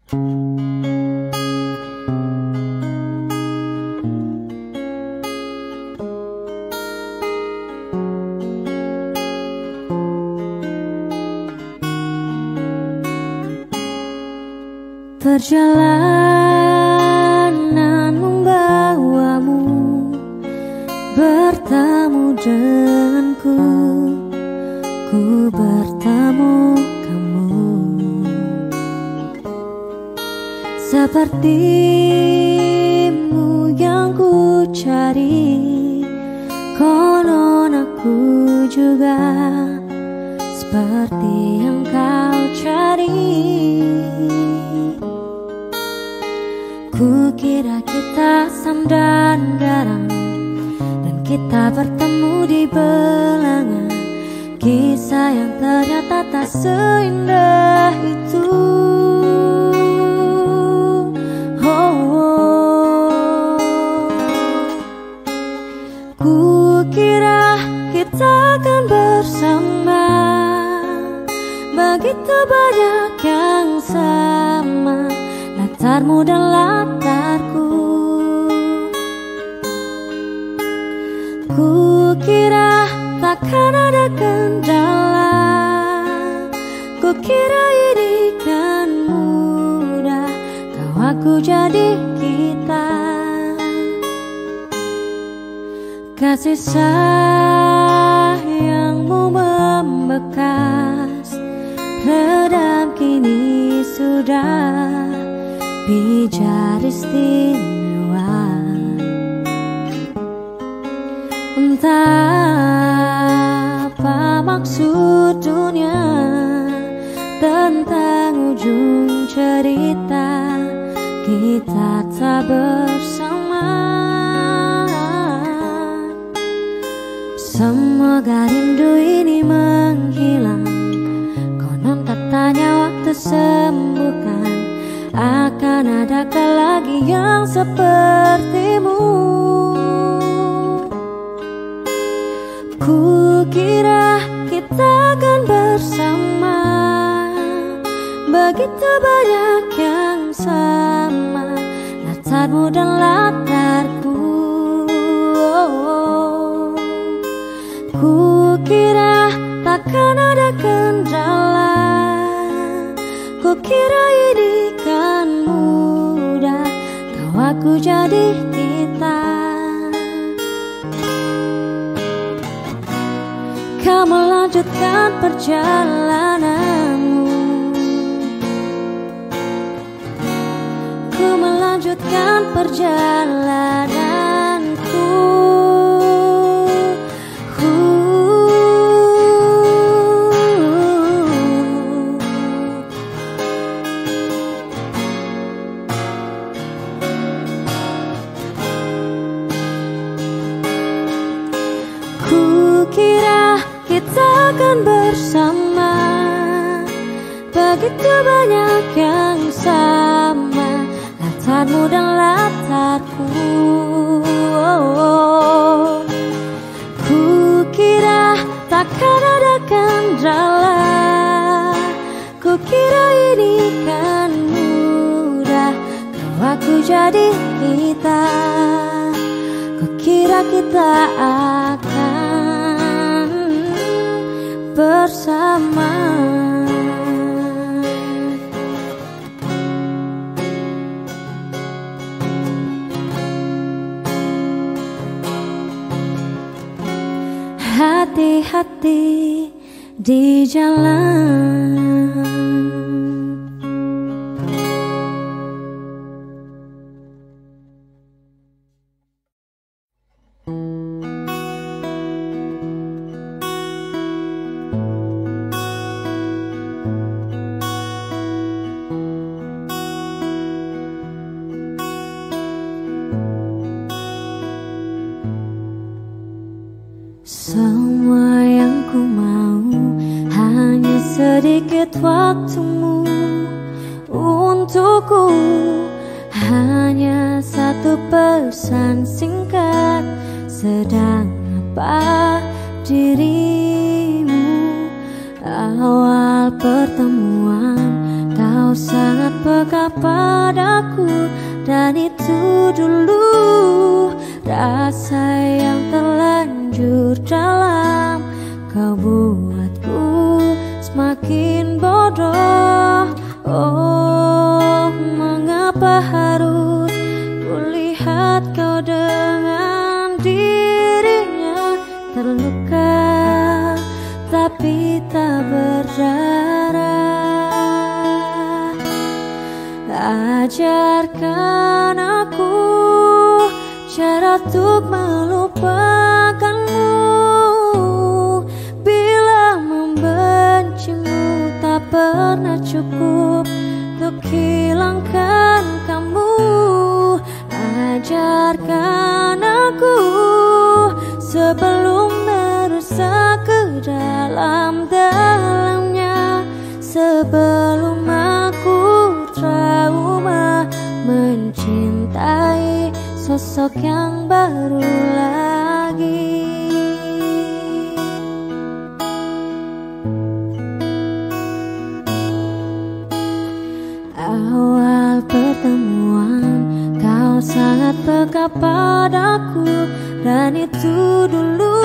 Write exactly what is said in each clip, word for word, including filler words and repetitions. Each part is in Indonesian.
Perjalanan membawamu bertemu denganku, ku bertemu kamu. Sepertimu yang ku cari, konon aku juga seperti yang kau cari. Ku kira kita asam dan garam, dan kita bertemu di belanga. Kisah yang ternyata tak seindah itu. Oh, oh. Ku kira kita akan bersama, begitu banyak yang sama, latarmu dan latarku. Ku kira takkan ada kendala, ku kira ini kan mudah, kau aku jadi kita. Kasih sayangmu membekas, redam kini sudah pijar istimewa. Entah apa maksud dunia tentang ujung cerita kita tak bersama. Semoga rindu ini menghilang, konon katanya waktu sembuhkan. Akan adakah lagi yang sepertimu? Ku kira kita akan bersama, begitu banyak yang sama, latarmu dan latarku. Oh, ku kira takkan ada kendala, ku kira ini kan mudah, kau aku jadi kita. Kau melanjutkan perjalananmu, ku melanjutkan perjalananku. Kita akan bersama, begitu banyak yang sama, latarmu dan latarku. Oh, ku kira takkan ada kendala, ku kira ini kan mudah, kau aku jadi kita. Ku kira kita akan bersama. Hati-hati di jalan. Semua yang ku mau hanya sedikit waktumu untukku, hanya satu pesan singkat. Sedang apa dirimu? Awal pertemuan kau sangat peka padaku, dan itu dulu rasa yang terlanjur dalam. Kau buatku semakin bodoh. Oh, mengapa harus kulihat kau dengan dirinya terluka tapi tak berdarah. Ajarkan aku cara untuk melupakanmu. Bila membencimu tak pernah cukup untuk hilangkan kamu. Ajarkan aku sebelum merusak ke dalam-dalamnya, sebelum aku trauma mencintai sosok yang baru lagi. Awal pertemuan kau sangat peka padaku, dan itu dulu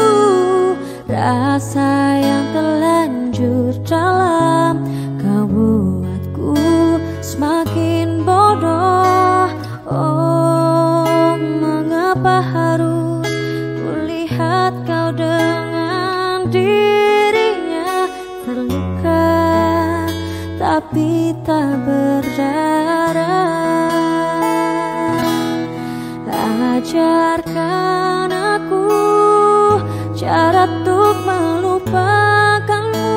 rasa yang terlanjur dalam. Kau buatku semakin bodoh. Oh, mengapa harus kulihat kau dengan dirinya terluka tapi tak berdarah. Ajarkan aku cara untuk melupakanmu.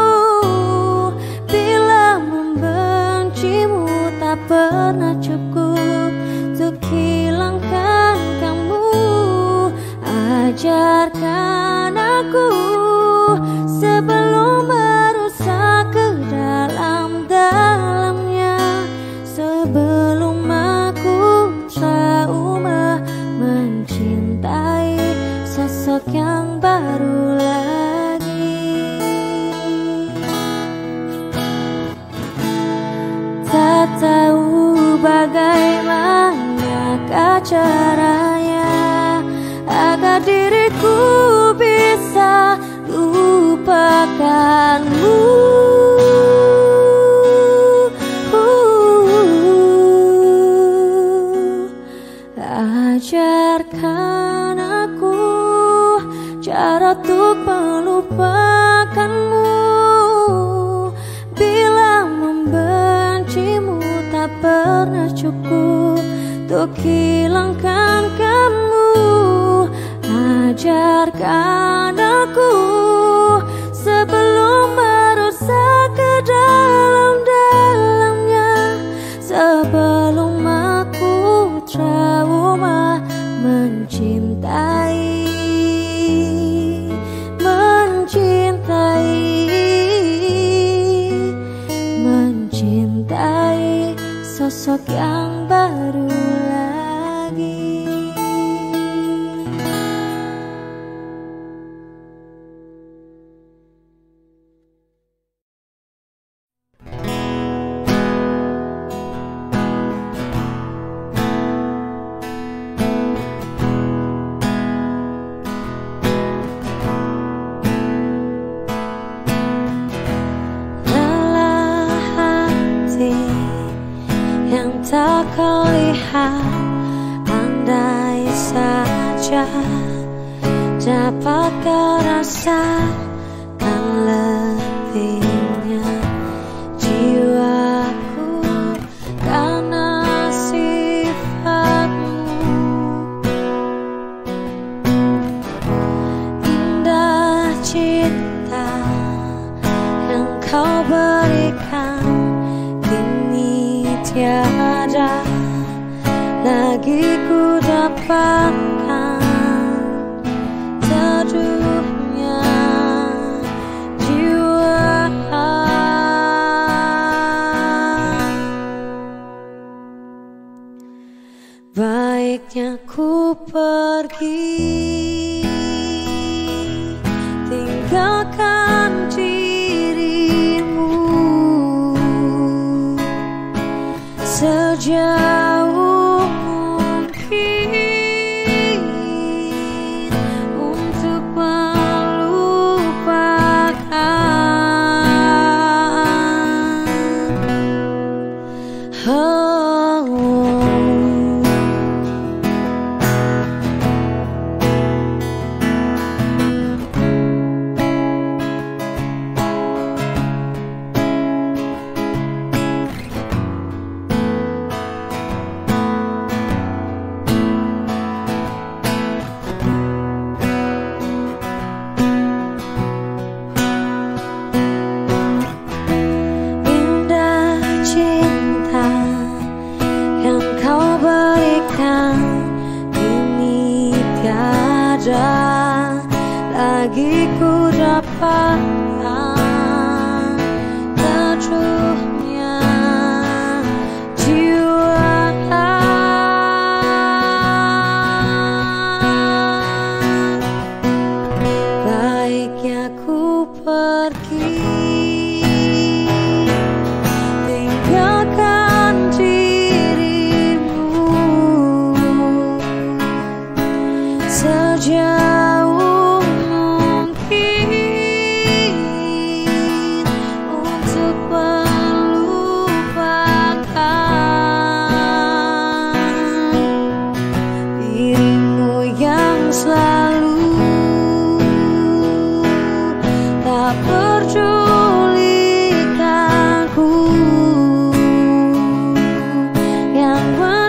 Bila membencimu tak pernah cukup untuk hilangkan kamu. Ajarkan aku sebelum merusak ke dalam-dalamnya, sebelum aku trauma mencintai sosok yang baru lagi. Tak tahu bagaimana caranya agar diriku bisa lupakanmu. Ajarkan aku cara untuk melupakanmu. Bila membencimu tak pernah cukup untuk hilangkan kamu. Ajarkan aku sebelum merusak ke dalam-dalamnya, sebelum aku trauma mencintai, mencintai, mencintai sosok yang baru lagi. Tak kau lihat, andai saja dapat kau rasakan lebihnya jiwaku karena sifatmu. Indah cinta yang kau berikan kini tiada lagi ku dapatkan. Teduhnya jiwa, baiknya ku pergi, tinggalkan dirimu sejauh mungkin untuk melupakan. Oh. Lagi ku dapatkan teduhnya jiwa. Baiknya ku pergi, tinggalkan dirimu sejauh selalu tak pedulikanku yang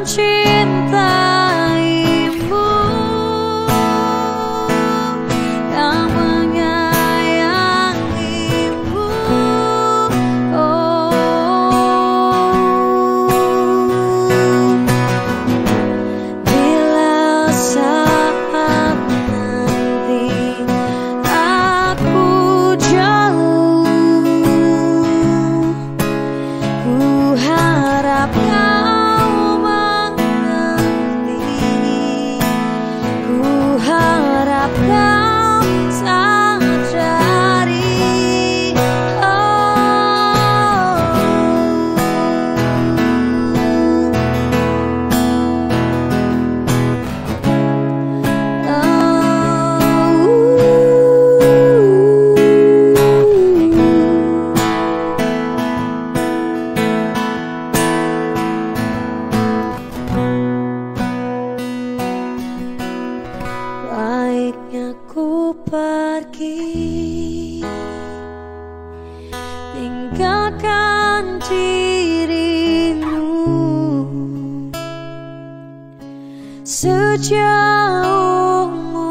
mencintaimu, yang menyayangimu. Oh, bila saat baiknya ku pergi, tinggalkan dirimu sejauh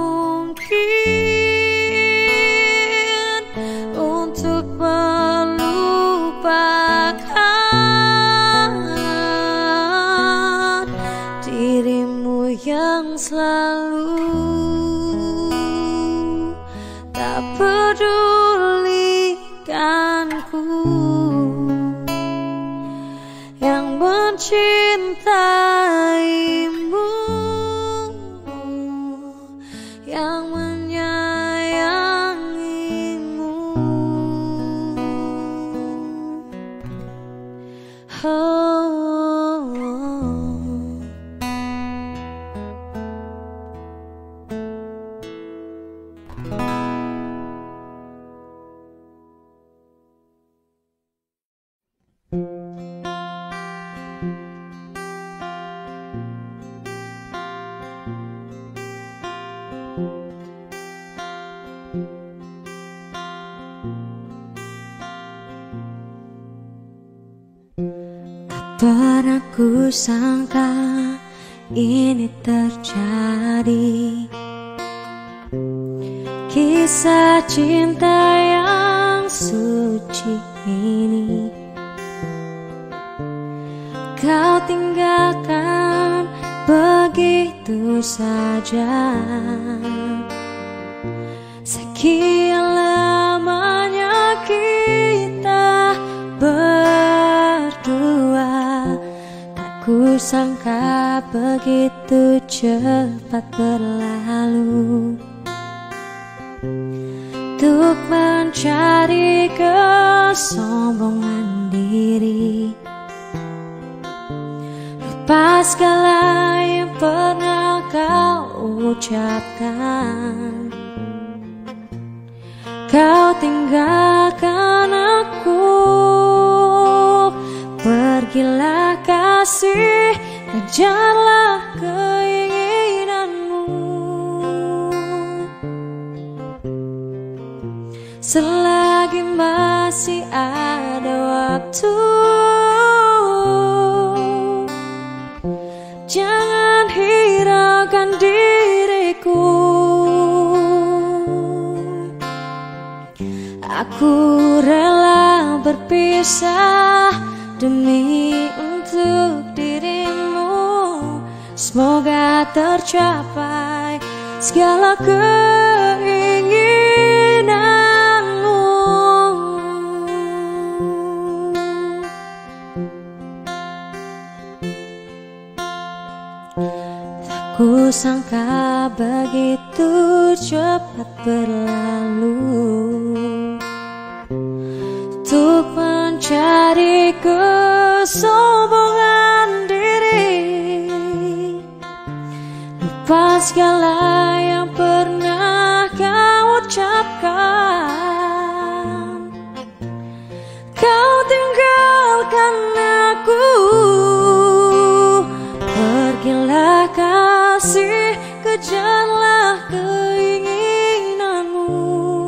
mungkin untuk melupakan dirimu yang selalu tak pedulikanku, yang mencintaimu, yang menyayangimu. Oh, pernah ku sangka ini terjadi, kisah cinta yang suci ini kau tinggalkan begitu saja. Sekian lamanya kita berdua, tak ku sangka begitu cepat berlalu. Untuk mencari kesombongan diri, Lepas segala yang pernah kau ucapkan, kau tinggalkan aku. Pergilah kasih, kejarlah keinginanmu. Selagi masih ada waktu, jangan hiraukan diriku. Aku rela berpisah demi untuk dirimu. Semoga tercapai segala keinginanmu. Tak kusangka begitu cepat berlalu untuk mencari kesombongan diri. Lepas segala yang pernah kau ucapkan, kau tinggalkan aku. Pergilah kasih, kejarlah keinginanmu.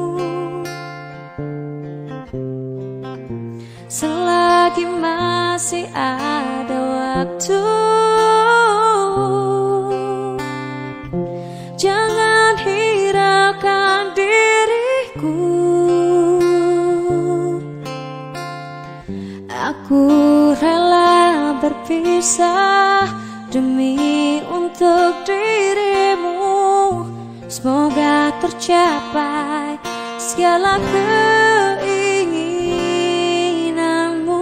Selagi masih ada waktu, jangan hiraukan diriku. Aku rela berpisah demi untuk dirimu. Semoga tercapai segala keinginanmu.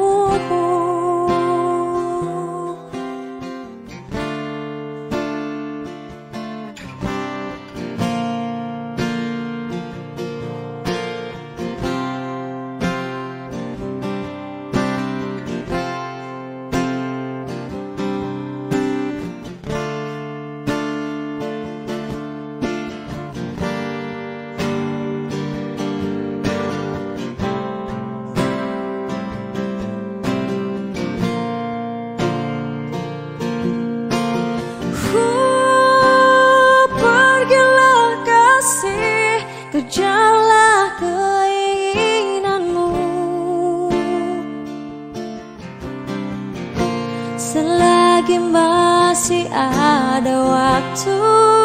Kejarlah keinginanmu. Selagi masih ada waktu,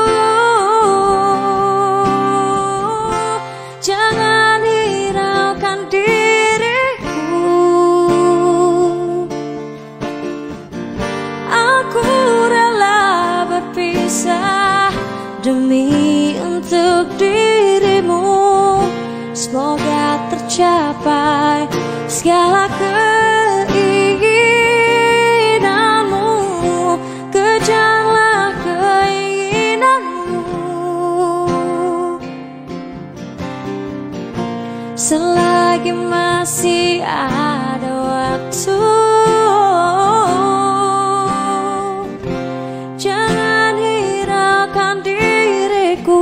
jangan hiraukan diriku. Aku rela berpisah demi untuk dirimu. Semoga tercapai segala keinginanmu. Kejarlah keinginanmu. Selagi masih ada waktu, jangan hiraukan diriku.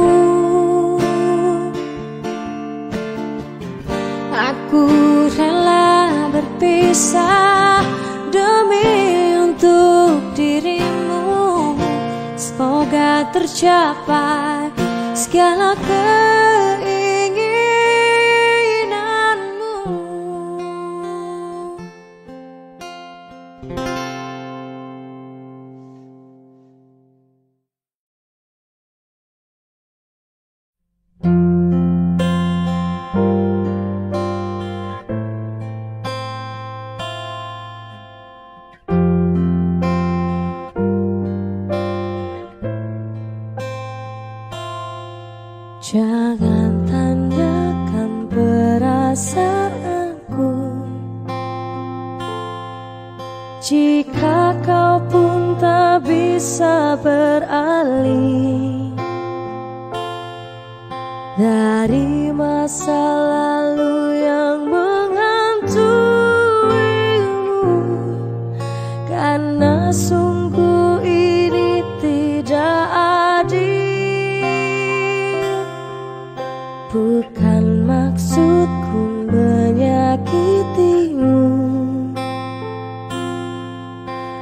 Aku rela berpisah demi untuk dirimu. Semoga tercapai segala keinginanmu. Jangan tanyakan perasaanku jika kau pun tak bisa beralih dari masa lalu yang menghantuimu. Karena sungguh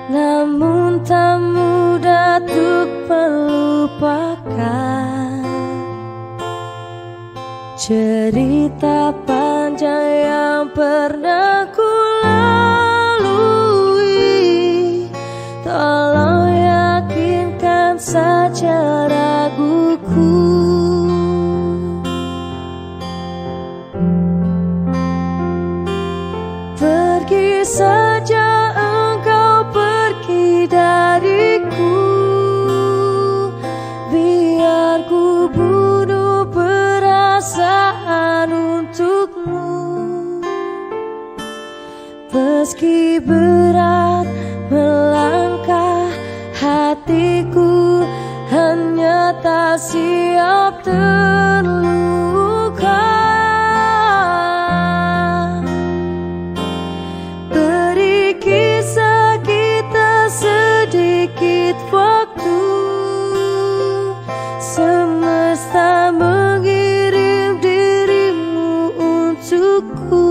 namun tak mudah untuk melupakan cerita panjang yang pernah ku lalui. Tolong yakinkan saja raguku. Pergi saja engkau, pergi dariku. Biar ku bunuh perasaan untukmu. Meski berat melangkah, hatiku hanya tak siap terluka. Beri kisah kita sedikit waktu. Semesta mengirim dirimu untukku.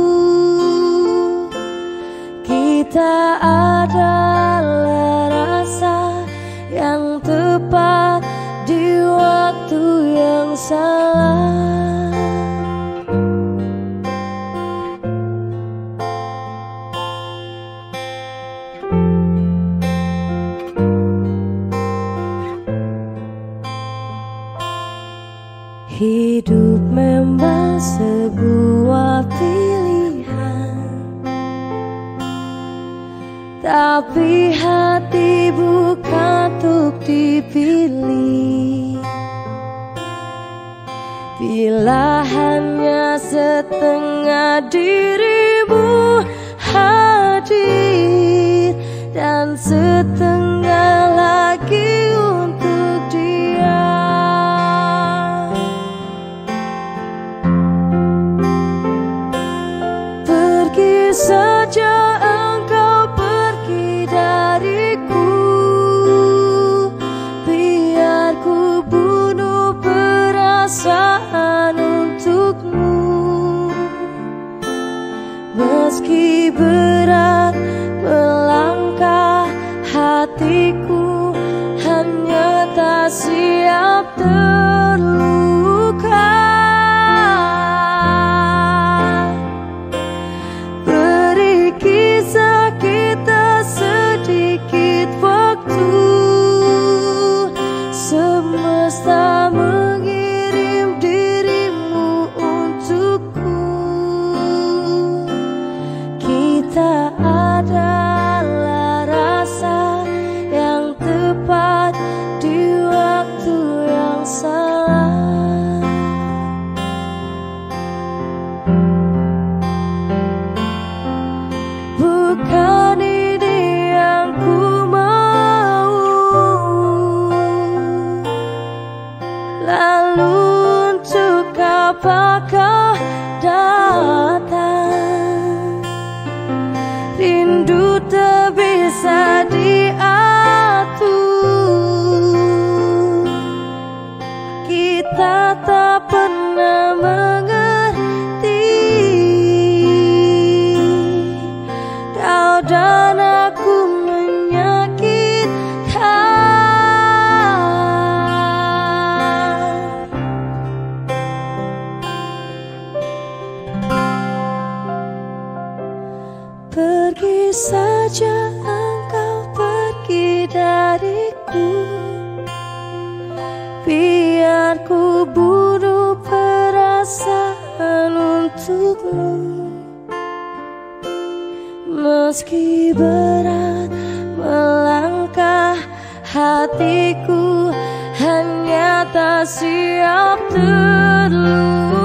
Kita adalah rasa yang tepat di waktu yang salah. Hidup memang sebuah pilihan, tapi hati bukan untuk dipilih. Bila hanya setengah dirimu hadir dan setengah lagi untuk dia. Pergi saja engkau, pergi dariku. Biar ku bunuh perasaan untukmu. Meski berat melangkah, hatiku hanya tak siap terluka. Beri kisah kita sedikit waktu. Semesta mengirim dirimu untukku. Kita adalah rasa yang tepat di waktu yang salah. Bukan ini yang ku mau. Lalu untuk apakah datang? Rindu tak bisa diatur. Kita tak pernah mengerti. Kau dan aku menyakitkan. Pergi saja engkau, pergi dariku. Biar ku bunuh perasaan untukmu. Meski berat melangkah, hatiku hanya tak siap terluka.